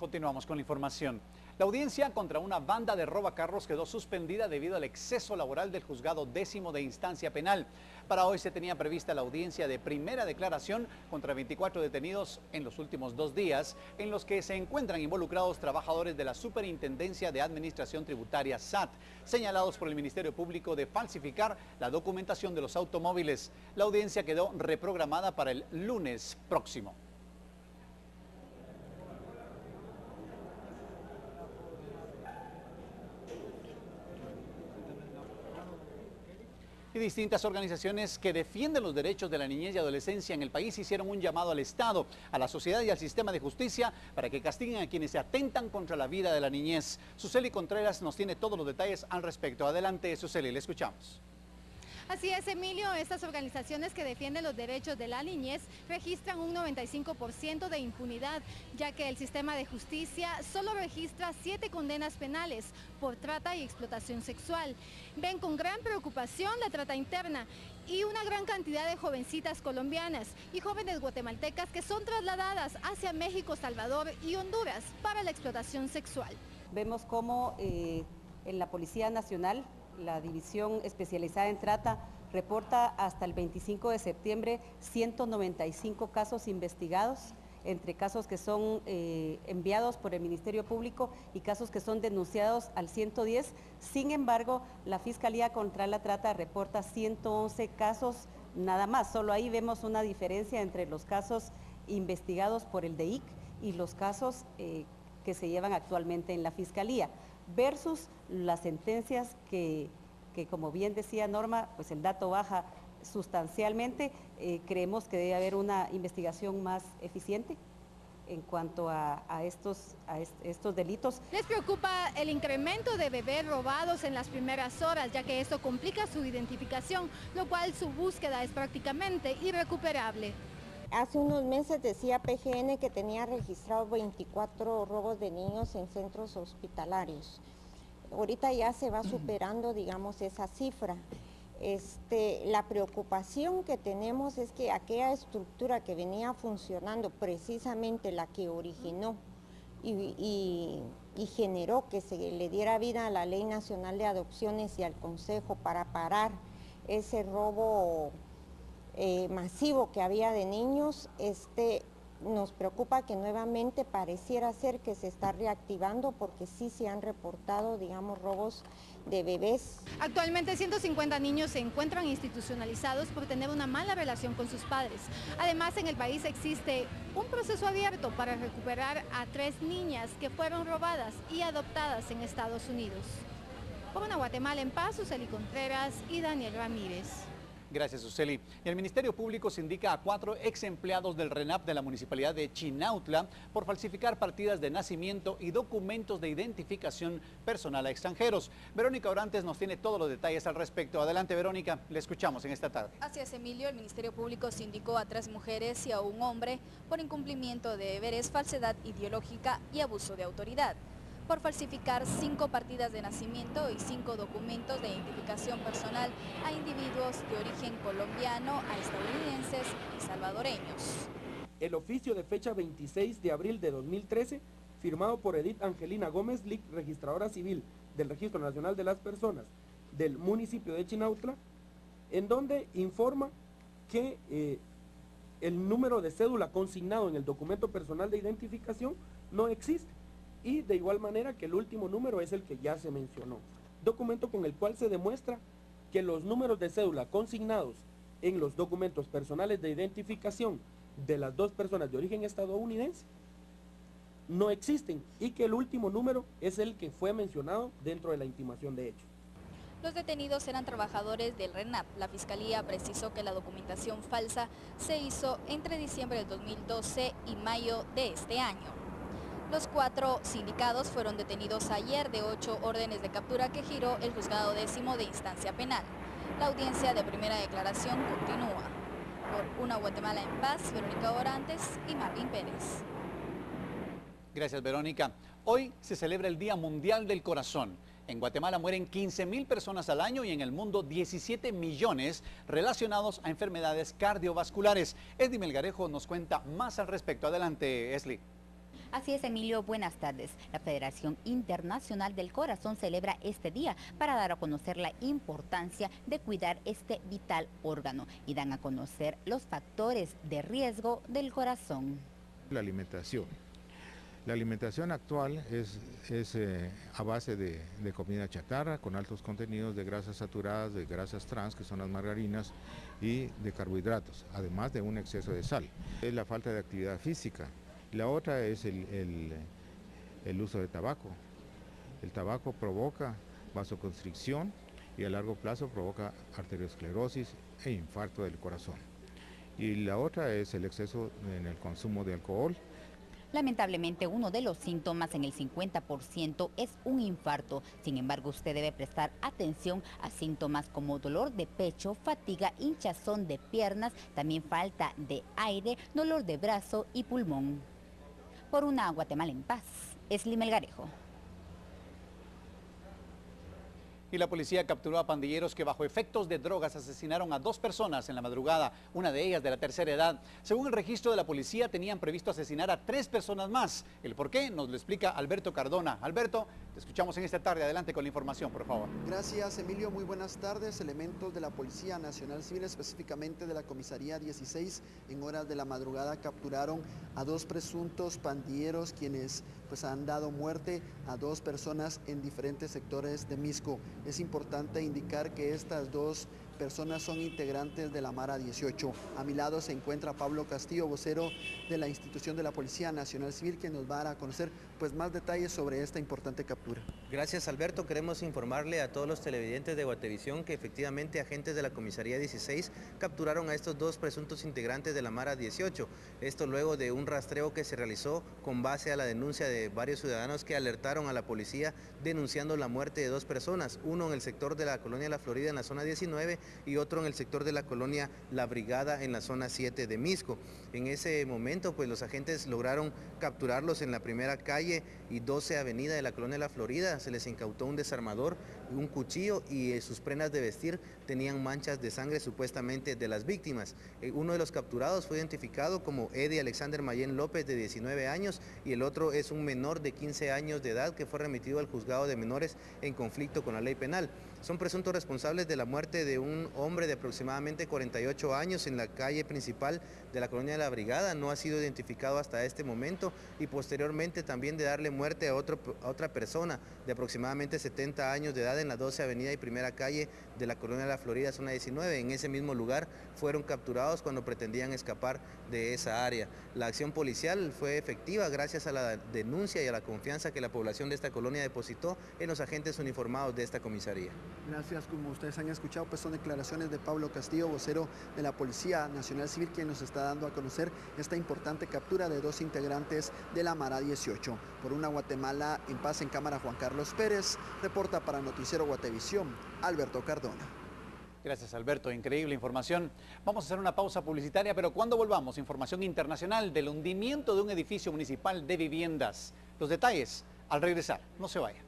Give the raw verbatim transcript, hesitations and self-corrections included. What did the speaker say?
Continuamos con la información. La audiencia contra una banda de robacarros quedó suspendida debido al exceso laboral del juzgado décimo de instancia penal. Para hoy se tenía prevista la audiencia de primera declaración contra veinticuatro detenidos en los últimos dos días, en los que se encuentran involucrados trabajadores de la Superintendencia de Administración Tributaria S A T, señalados por el Ministerio Público de falsificar la documentación de los automóviles. La audiencia quedó reprogramada para el lunes próximo. Y distintas organizaciones que defienden los derechos de la niñez y adolescencia en el país hicieron un llamado al Estado, a la sociedad y al sistema de justicia para que castiguen a quienes se atentan contra la vida de la niñez. Suseli Contreras nos tiene todos los detalles al respecto. Adelante, Suseli, le escuchamos. Así es, Emilio, estas organizaciones que defienden los derechos de la niñez registran un noventa y cinco por ciento de impunidad, ya que el sistema de justicia solo registra siete condenas penales por trata y explotación sexual. Ven con gran preocupación la trata interna y una gran cantidad de jovencitas colombianas y jóvenes guatemaltecas que son trasladadas hacia México, Salvador y Honduras para la explotación sexual. Vemos cómo eh, en la Policía Nacional, la División Especializada en Trata reporta hasta el veinticinco de septiembre ciento noventa y cinco casos investigados, entre casos que son eh, enviados por el Ministerio Público y casos que son denunciados al ciento diez. Sin embargo, la Fiscalía contra la Trata reporta ciento once casos nada más. Solo ahí vemos una diferencia entre los casos investigados por el D I C y los casos eh, que se llevan actualmente en la Fiscalía, versus las sentencias que, que como bien decía Norma, pues el dato baja sustancialmente. Eh, creemos que debe haber una investigación más eficiente en cuanto a, a, estos, a est estos delitos. Les preocupa el incremento de bebés robados en las primeras horas, ya que esto complica su identificación, lo cual su búsqueda es prácticamente irrecuperable. Hace unos meses decía P G N que tenía registrados veinticuatro robos de niños en centros hospitalarios. Ahorita ya se va superando, digamos, esa cifra. Este, la preocupación que tenemos es que aquella estructura que venía funcionando, precisamente la que originó y, y, y generó que se le diera vida a la Ley Nacional de Adopciones y al Consejo para parar ese robo Eh, masivo que había de niños, este, nos preocupa que nuevamente pareciera ser que se está reactivando, porque sí se han reportado, digamos, robos de bebés. Actualmente ciento cincuenta niños se encuentran institucionalizados por tener una mala relación con sus padres. Además, en el país existe un proceso abierto para recuperar a tres niñas que fueron robadas y adoptadas en Estados Unidos. Por una Guatemala en paz, Suseli Contreras y Daniel Ramírez. Gracias, Suseli. Y el Ministerio Público se indica a cuatro ex empleados del RENAP de la Municipalidad de Chinautla por falsificar partidas de nacimiento y documentos de identificación personal a extranjeros. Verónica Orantes nos tiene todos los detalles al respecto. Adelante, Verónica, le escuchamos en esta tarde. Así es, Emilio. El Ministerio Público se indicó a tres mujeres y a un hombre por incumplimiento de deberes, falsedad ideológica y abuso de autoridad, por falsificar cinco partidas de nacimiento y cinco documentos de identificación personal a individuos de origen colombiano, a estadounidenses y salvadoreños. El oficio de fecha veintiséis de abril de dos mil trece, firmado por Edith Angelina Gómez Lic, registradora civil del Registro Nacional de las Personas del municipio de Chinautla, en donde informa que eh, el número de cédula consignado en el documento personal de identificación no existe. Y de igual manera que el último número es el que ya se mencionó, documento con el cual se demuestra que los números de cédula consignados en los documentos personales de identificación de las dos personas de origen estadounidense no existen y que el último número es el que fue mencionado dentro de la intimación de hechos. Los detenidos eran trabajadores del RENAP. La Fiscalía precisó que la documentación falsa se hizo entre diciembre del dos mil doce y mayo de este año. Los cuatro sindicados fueron detenidos ayer de ocho órdenes de captura que giró el juzgado décimo de instancia penal. La audiencia de primera declaración continúa. Por una Guatemala en paz, Verónica Orantes y Marvin Pérez. Gracias, Verónica. Hoy se celebra el Día Mundial del Corazón. En Guatemala mueren quince mil personas al año y en el mundo diecisiete millones relacionados a enfermedades cardiovasculares. Esli Melgarejo nos cuenta más al respecto. Adelante, Esli. Así es, Emilio, buenas tardes. La Federación Internacional del Corazón celebra este día para dar a conocer la importancia de cuidar este vital órgano y dan a conocer los factores de riesgo del corazón. La alimentación. La alimentación actual es, es eh, a base de, de comida chatarra con altos contenidos de grasas saturadas, de grasas trans, que son las margarinas, y de carbohidratos, además de un exceso de sal. Es la falta de actividad física. La otra es el, el, el uso de tabaco. El tabaco provoca vasoconstricción y a largo plazo provoca arteriosclerosis e infarto del corazón. Y la otra es el exceso en el consumo de alcohol. Lamentablemente, uno de los síntomas en el cincuenta por ciento es un infarto. Sin embargo, usted debe prestar atención a síntomas como dolor de pecho, fatiga, hinchazón de piernas, también falta de aire, dolor de brazo y pulmón. Por una Guatemala en paz, Esli Melgarejo. Y la policía capturó a pandilleros que bajo efectos de drogas asesinaron a dos personas en la madrugada, una de ellas de la tercera edad. Según el registro de la policía, tenían previsto asesinar a tres personas más. El por qué nos lo explica Alberto Cardona. Alberto, te escuchamos en esta tarde. Adelante con la información, por favor. Gracias, Emilio. Muy buenas tardes. Elementos de la Policía Nacional Civil, específicamente de la Comisaría dieciséis, en horas de la madrugada capturaron a dos presuntos pandilleros quienes pues han dado muerte a dos personas en diferentes sectores de Misco. Es importante indicar que estas dos personas son integrantes de la Mara dieciocho. A mi lado se encuentra Pablo Castillo, vocero de la institución de la Policía Nacional Civil, quien nos va a dar a conocer pues, más detalles sobre esta importante captura. Gracias, Alberto. Queremos informarle a todos los televidentes de Guatevisión que efectivamente agentes de la Comisaría dieciséis capturaron a estos dos presuntos integrantes de la Mara dieciocho. Esto luego de un rastreo que se realizó con base a la denuncia de varios ciudadanos que alertaron a la policía denunciando la muerte de dos personas, uno en el sector de la colonia La Florida en la zona diecinueve y otro en el sector de la colonia La Brigada en la zona siete de Misco. En ese momento pues los agentes lograron capturarlos en la primera calle y doce avenida de la colonia La Florida. Se les incautó un desarmador, un cuchillo y eh, sus prendas de vestir tenían manchas de sangre supuestamente de las víctimas. Eh, uno de los capturados fue identificado como Eddie Alexander Mayén López, de diecinueve años, y el otro es un menor de quince años de edad que fue remitido al juzgado de menores en conflicto con la ley penal. Son presuntos responsables de la muerte de un hombre de aproximadamente cuarenta y ocho años en la calle principal de la colonia de La Brigada. No ha sido identificado hasta este momento, y posteriormente también de darle muerte a, otro, a otra persona de aproximadamente setenta años de edad en la doce avenida y primera calle de la colonia de La Florida, zona diecinueve. En ese mismo lugar fueron capturados cuando pretendían escapar de esa área. La acción policial fue efectiva gracias a la denuncia y a la confianza que la población de esta colonia depositó en los agentes uniformados de esta comisaría. Gracias. Como ustedes han escuchado, pues son declaraciones de Pablo Castillo, vocero de la Policía Nacional Civil, quien nos está dando a conocer esta importante captura de dos integrantes de la Mara dieciocho. Por una Guatemala en paz, en cámara Juan Carlos Pérez, reporta para Noticiero Guatevisión, Alberto Cardona. Gracias, Alberto. Increíble información. Vamos a hacer una pausa publicitaria, pero cuando volvamos, información internacional del hundimiento de un edificio municipal de viviendas. Los detalles al regresar. No se vayan.